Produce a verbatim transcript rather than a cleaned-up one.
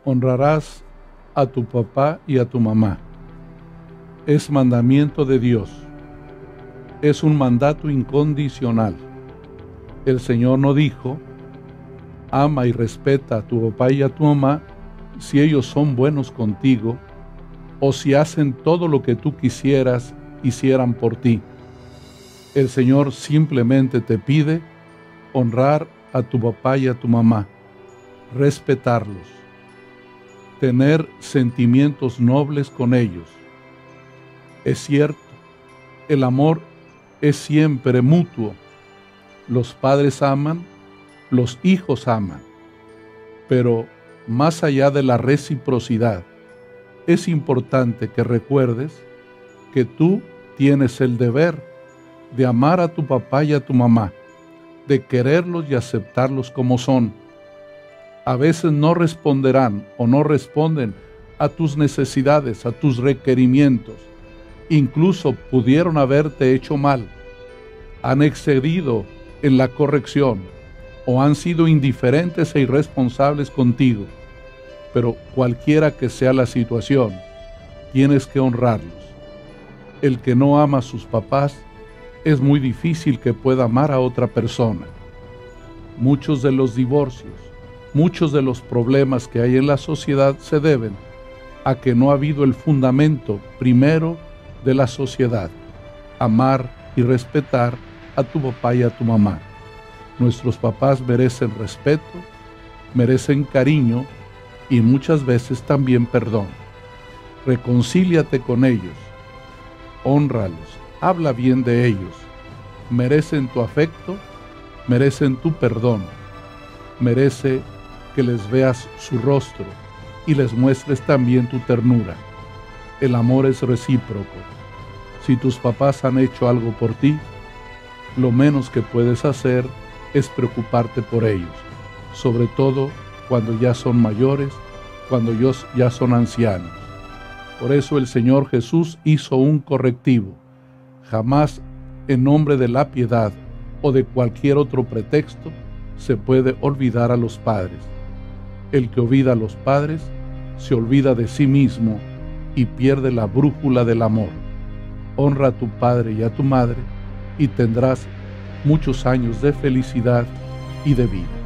Honrarás a tu papá y a tu mamá. Es mandamiento de Dios. Es un mandato incondicional. El Señor no dijo: ama y respeta a tu papá y a tu mamá si ellos son buenos contigo o si hacen todo lo que tú quisieras hicieran por ti. El Señor simplemente te pide honrar a tu papá y a tu mamá, respetarlos, tener sentimientos nobles con ellos. Es cierto, el amor es siempre mutuo. Los padres aman, los hijos aman. Pero más allá de la reciprocidad, es importante que recuerdes que tú tienes el deber de amar a tu papá y a tu mamá, de quererlos y aceptarlos como son. A veces no responderán o no responden a tus necesidades, a tus requerimientos. Incluso pudieron haberte hecho mal, han excedido en la corrección o han sido indiferentes e irresponsables contigo. Pero cualquiera que sea la situación, tienes que honrarlos. El que no ama a sus papás, es muy difícil que pueda amar a otra persona. Muchos de los divorcios, muchos de los problemas que hay en la sociedad se deben a que no ha habido el fundamento primero de la sociedad: amar y respetar a tu papá y a tu mamá. Nuestros papás merecen respeto, merecen cariño y muchas veces también perdón. Reconcíliate con ellos, hónralos, habla bien de ellos. Merecen tu afecto, merecen tu perdón, merece que les veas su rostro y les muestres también tu ternura. El amor es recíproco. Si tus papás han hecho algo por ti, lo menos que puedes hacer es preocuparte por ellos, sobre todo cuando ya son mayores, cuando ellos ya son ancianos. Por eso el Señor Jesús hizo un correctivo. Jamás, en nombre de la piedad o de cualquier otro pretexto, se puede olvidar a los padres. El que olvida a los padres se olvida de sí mismo y pierde la brújula del amor. Honra a tu padre y a tu madre y tendrás muchos años de felicidad y de vida.